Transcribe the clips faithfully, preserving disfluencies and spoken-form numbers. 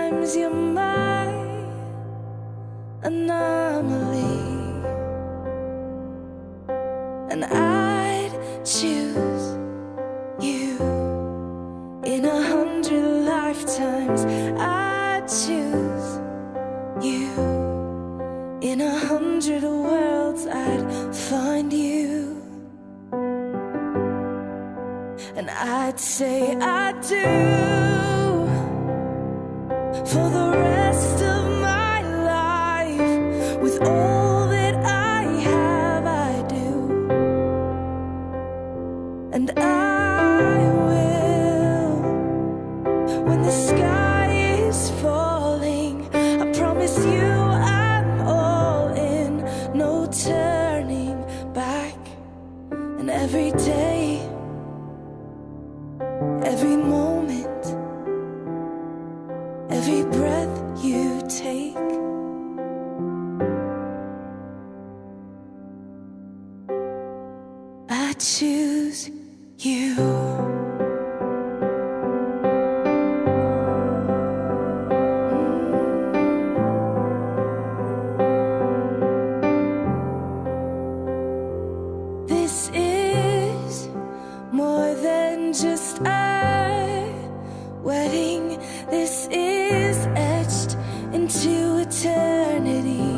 Sometimes you're my anomaly, and I'd choose you in a hundred lifetimes. I'd choose you in a hundred worlds. I'd find you, and I'd say I do for the rest of my life. With all that I have, I do, and I will. When the sky is falling, I promise you I'm all in, no turning back. And every day, every moment, every breath you take, I choose you. This is more than just a wedding. This is etched into eternity.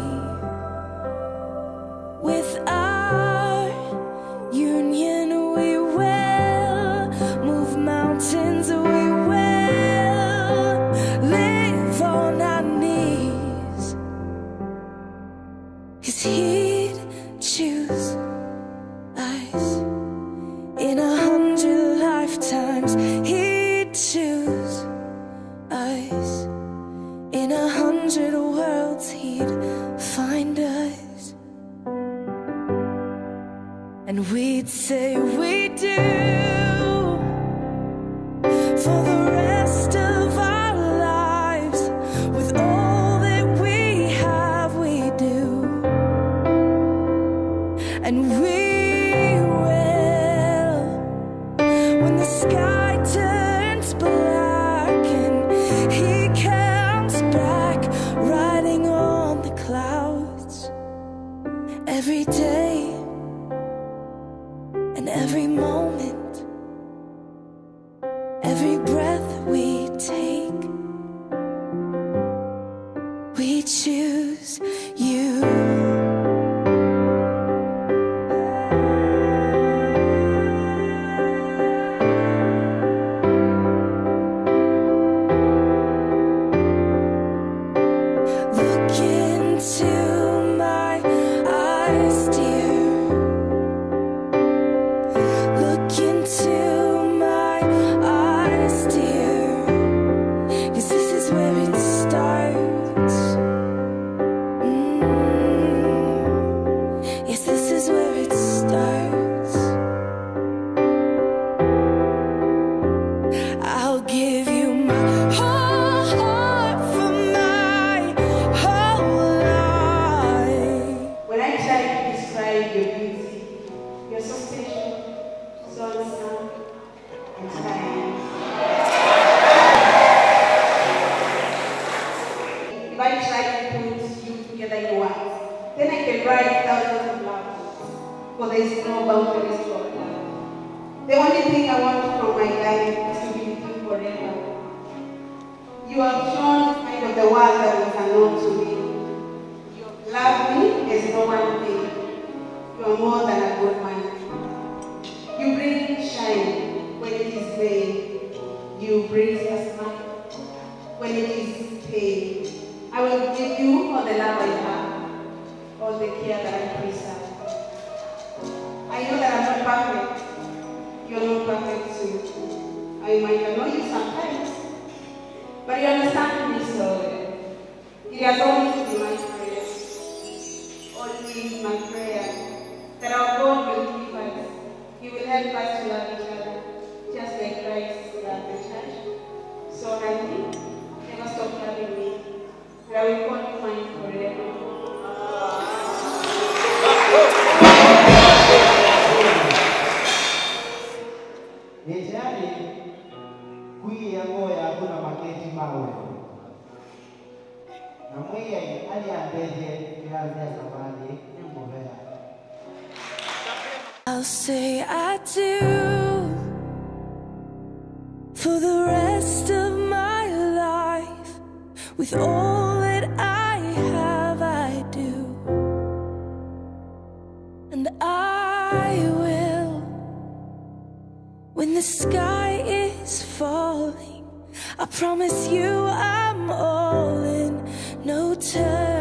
With our union, we will move mountains. We will live on our knees, 'cause he'd choose us in a hundred lifetimes. He'd choose us in a hundred worlds. He'd find us, and we'd say we do for the rest of our lives. With all that we have, we do, and we will. When the sky turns black and he comes back riding on the clouds, every day and every moment, every breath we take, we choose you. Look into my eyes, dear. Look into my eyes, dear. 'Cause this is where it starts. Mm. Yes, this is where it starts. I'll give you my whole heart for my whole life. When I try to describe your beauty, you're so special, so handsome, and kind. If I try to put you together in words, then I can write thousands of love, for there is no boundaries to our love. The only thing I want from my life is to be with you forever. You have shown the side of the world that was unknown to me. You love me as no one did. You are more than a good man. You bring shine when it is day. You bring a smile when it is pain. I will give you all the love I have, all the care that I preserve. I know that I'm not perfect. You're not perfect too. I might annoy you sometimes, but you understand me so well. It has always been my prayer, always my prayer, that our God will keep us. He will help us to love each other, just like Christ loved the church. So, honey, never stop loving me, and I will call you mine forever. Ejani kui yango ya kuna maketi mawe. I'll say I do for the rest of my life. With all that I have, I do. And I will, when the sky is falling, I promise you I'm all in, no turning.